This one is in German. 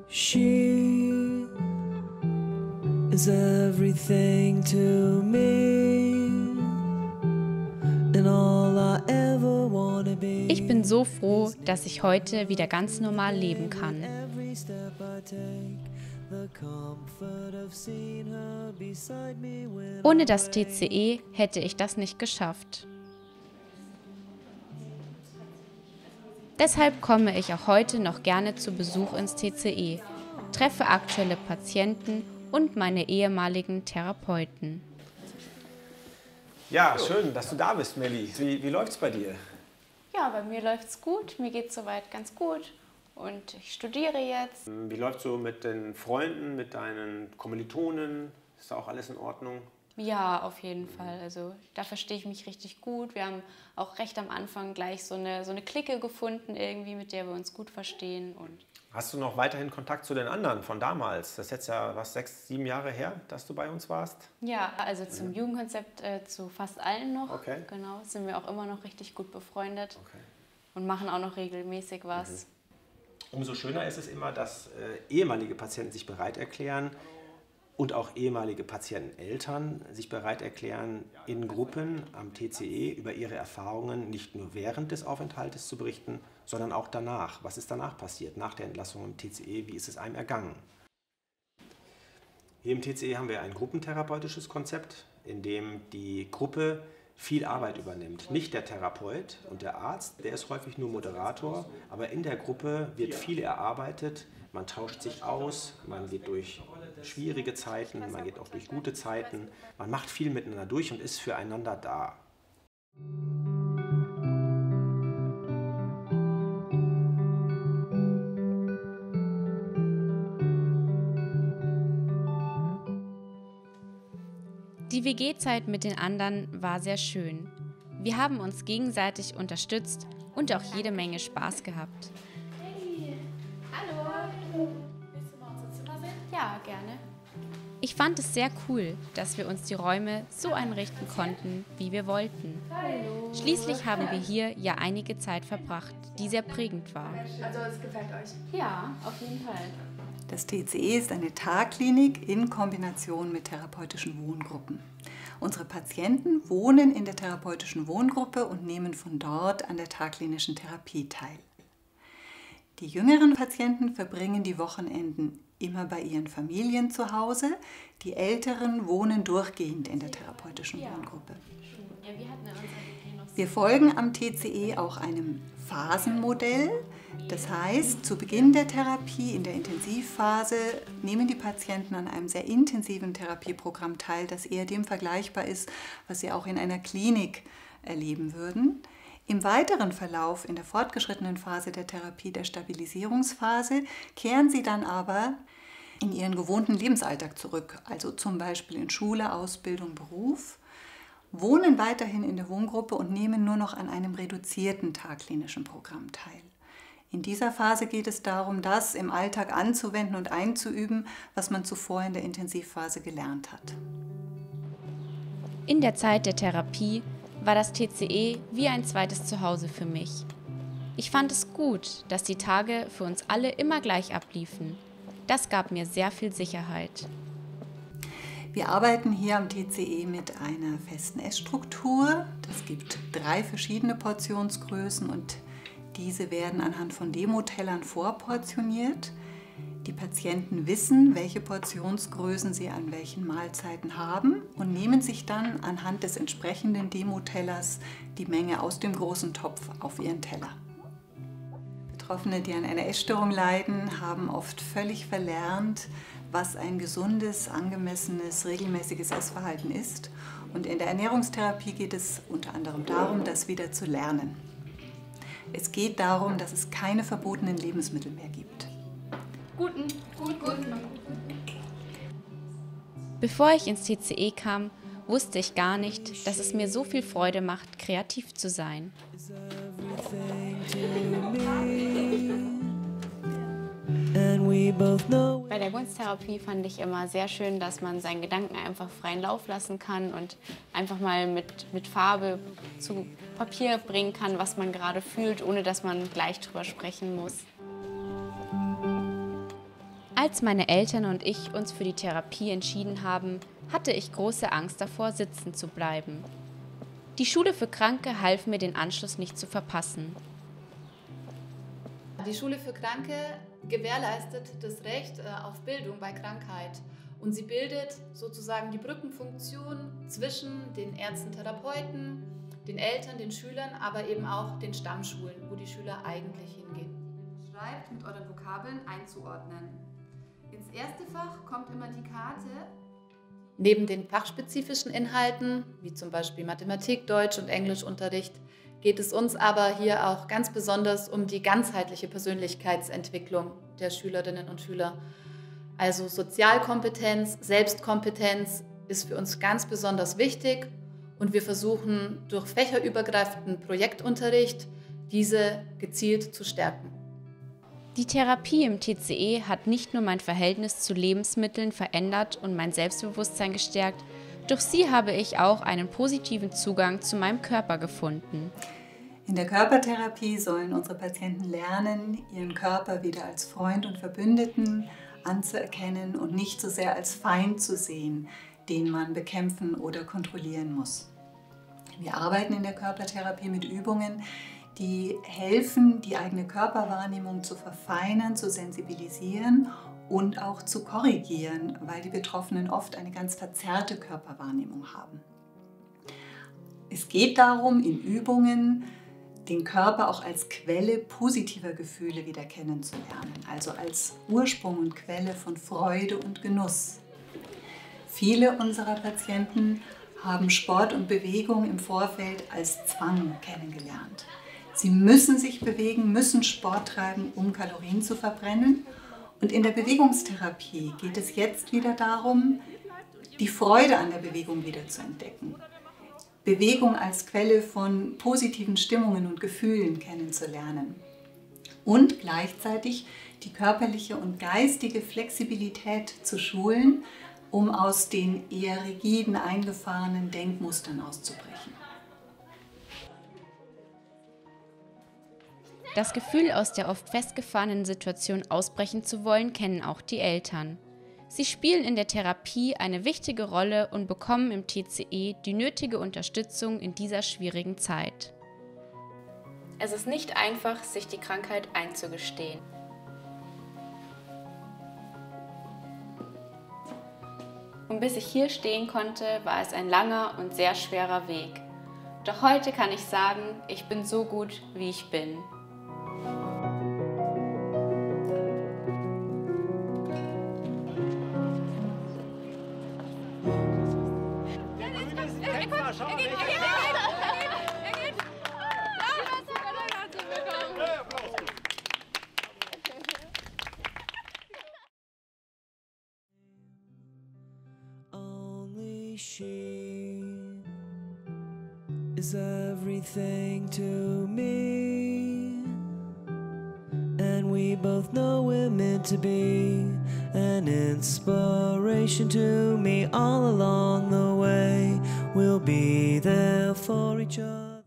She is everything to me and all I ever wanna be. Ich bin so froh, dass ich heute wieder ganz normal leben kann. Every step I take, the comfort of seeing her beside me when Ohne das TCE hätte ich das nicht geschafft. Deshalb komme ich auch heute noch gerne zu Besuch ins TCE, treffe aktuelle Patienten und meine ehemaligen Therapeuten. Ja, schön, dass du da bist, Melli. Wie läuft's bei dir? Ja, bei mir läuft's gut, mir geht's soweit ganz gut und ich studiere jetzt. Wie läuft's so mit den Freunden, mit deinen Kommilitonen? Ist da auch alles in Ordnung? Ja, auf jeden Fall. Also da verstehe ich mich richtig gut. Wir haben auch recht am Anfang gleich so eine Clique gefunden, irgendwie, mit der wir uns gut verstehen. Und Hast du noch weiterhin Kontakt zu den anderen von damals? Das ist jetzt ja 6, 7 Jahre her, dass du bei uns warst. ja, also zum Jugendkonzept zu fast allen noch. Okay. Genau, sind wir auch immer noch richtig gut befreundet Okay. und machen auch noch regelmäßig was. Umso schöner ist es immer, dass ehemalige Patienten sich bereit erklären und auch ehemalige Patienteneltern sich bereit erklären, in Gruppen am TCE über ihre Erfahrungen nicht nur während des Aufenthaltes zu berichten, sondern auch danach. Was ist danach passiert, nach der Entlassung im TCE? Wie ist es einem ergangen? Hier im TCE haben wir ein gruppentherapeutisches Konzept, in dem die Gruppe viel Arbeit übernimmt. Nicht der Therapeut und der Arzt, der ist häufig nur Moderator, aber in der Gruppe wird viel erarbeitet, man tauscht sich aus, man geht durch schwierige Zeiten, man geht auch durch gute Zeiten, man macht viel miteinander durch und ist füreinander da. Die WG-Zeit mit den anderen war sehr schön. Wir haben uns gegenseitig unterstützt und auch jede Menge Spaß gehabt. Hey, hallo. Willst du mal unser Zimmer sehen? Ja, gerne. Ich fand es sehr cool, dass wir uns die Räume so einrichten konnten, wie wir wollten. Hallo. Schließlich haben wir hier ja einige Zeit verbracht, die sehr prägend war. Also es gefällt euch? Ja, auf jeden Fall. Das TCE ist eine Tagklinik in Kombination mit therapeutischen Wohngruppen. Unsere Patienten wohnen in der therapeutischen Wohngruppe und nehmen von dort an der tagklinischen Therapie teil. Die jüngeren Patienten verbringen die Wochenenden immer bei ihren Familien zu Hause. Die Älteren wohnen durchgehend in der therapeutischen Wohngruppe. Ja, wir hatten ja Wir folgen am TCE auch einem Phasenmodell. Das heißt, zu Beginn der Therapie, in der Intensivphase, nehmen die Patienten an einem sehr intensiven Therapieprogramm teil, das eher dem vergleichbar ist, was sie auch in einer Klinik erleben würden. Im weiteren Verlauf, in der fortgeschrittenen Phase der Therapie, der Stabilisierungsphase, kehren sie dann aber in ihren gewohnten Lebensalltag zurück, also zum Beispiel in Schule, Ausbildung, Beruf, wohnen weiterhin in der Wohngruppe und nehmen nur noch an einem reduzierten tagklinischen Programm teil. In dieser Phase geht es darum, das im Alltag anzuwenden und einzuüben, was man zuvor in der Intensivphase gelernt hat. In der Zeit der Therapie war das TCE wie ein zweites Zuhause für mich. Ich fand es gut, dass die Tage für uns alle immer gleich abliefen. Das gab mir sehr viel Sicherheit. Wir arbeiten hier am TCE mit einer festen Essstruktur. Es gibt 3 verschiedene Portionsgrößen und diese werden anhand von Demotellern vorportioniert. Die Patienten wissen, welche Portionsgrößen sie an welchen Mahlzeiten haben und nehmen sich dann anhand des entsprechenden Demotellers die Menge aus dem großen Topf auf ihren Teller. Betroffene, die an einer Essstörung leiden, haben oft völlig verlernt, was ein gesundes, angemessenes, regelmäßiges Essverhalten ist. Und in der Ernährungstherapie geht es unter anderem darum, das wieder zu lernen. Es geht darum, dass es keine verbotenen Lebensmittel mehr gibt. Gut. Bevor ich ins TCE kam, wusste ich gar nicht, dass es mir so viel Freude macht, kreativ zu sein. Bei der Kunsttherapie fand ich immer sehr schön, dass man seinen Gedanken einfach freien Lauf lassen kann und einfach mal mit Farbe zu Papier bringen kann, was man gerade fühlt, ohne dass man gleich drüber sprechen muss. Als meine Eltern und ich uns für die Therapie entschieden haben, hatte ich große Angst davor, sitzen zu bleiben. Die Schule für Kranke half mir, den Anschluss nicht zu verpassen. Die Schule für Kranke gewährleistet das Recht auf Bildung bei Krankheit. Und sie bildet sozusagen die Brückenfunktion zwischen den Ärzten, Therapeuten, den Eltern, den Schülern, aber eben auch den Stammschulen, wo die Schüler eigentlich hingehen. Schreibt mit euren Vokabeln einzuordnen. Ins erste Fach kommt immer die Karte. Neben den fachspezifischen Inhalten, wie zum Beispiel Mathematik, Deutsch und Englischunterricht, geht es uns aber hier auch ganz besonders um die ganzheitliche Persönlichkeitsentwicklung der Schülerinnen und Schüler. Also Sozialkompetenz, Selbstkompetenz ist für uns ganz besonders wichtig und wir versuchen durch fächerübergreifenden Projektunterricht diese gezielt zu stärken. Die Therapie im TCE hat nicht nur mein Verhältnis zu Lebensmitteln verändert und mein Selbstbewusstsein gestärkt, durch sie habe ich auch einen positiven Zugang zu meinem Körper gefunden. In der Körpertherapie sollen unsere Patienten lernen, ihren Körper wieder als Freund und Verbündeten anzuerkennen und nicht so sehr als Feind zu sehen, den man bekämpfen oder kontrollieren muss. Wir arbeiten in der Körpertherapie mit Übungen, die helfen, die eigene Körperwahrnehmung zu verfeinern, zu sensibilisieren und auch zu korrigieren, weil die Betroffenen oft eine ganz verzerrte Körperwahrnehmung haben. Es geht darum, in Übungen den Körper auch als Quelle positiver Gefühle wieder kennenzulernen, also als Ursprung und Quelle von Freude und Genuss. Viele unserer Patienten haben Sport und Bewegung im Vorfeld als Zwang kennengelernt. Sie müssen sich bewegen, müssen Sport treiben, um Kalorien zu verbrennen. Und in der Bewegungstherapie geht es jetzt wieder darum, die Freude an der Bewegung wieder zu entdecken. Bewegung als Quelle von positiven Stimmungen und Gefühlen kennenzulernen. Und gleichzeitig die körperliche und geistige Flexibilität zu schulen, um aus den eher rigiden, eingefahrenen Denkmustern auszubrechen. Das Gefühl, aus der oft festgefahrenen Situation ausbrechen zu wollen, kennen auch die Eltern. Sie spielen in der Therapie eine wichtige Rolle und bekommen im TCE die nötige Unterstützung in dieser schwierigen Zeit. Es ist nicht einfach, sich die Krankheit einzugestehen. Und bis ich hier stehen konnte, war es ein langer und sehr schwerer Weg. Doch heute kann ich sagen, ich bin so gut, wie ich bin. Only she is everything to me, and we both know we're meant to be an inspiration to me all along the way. We'll be there for each other.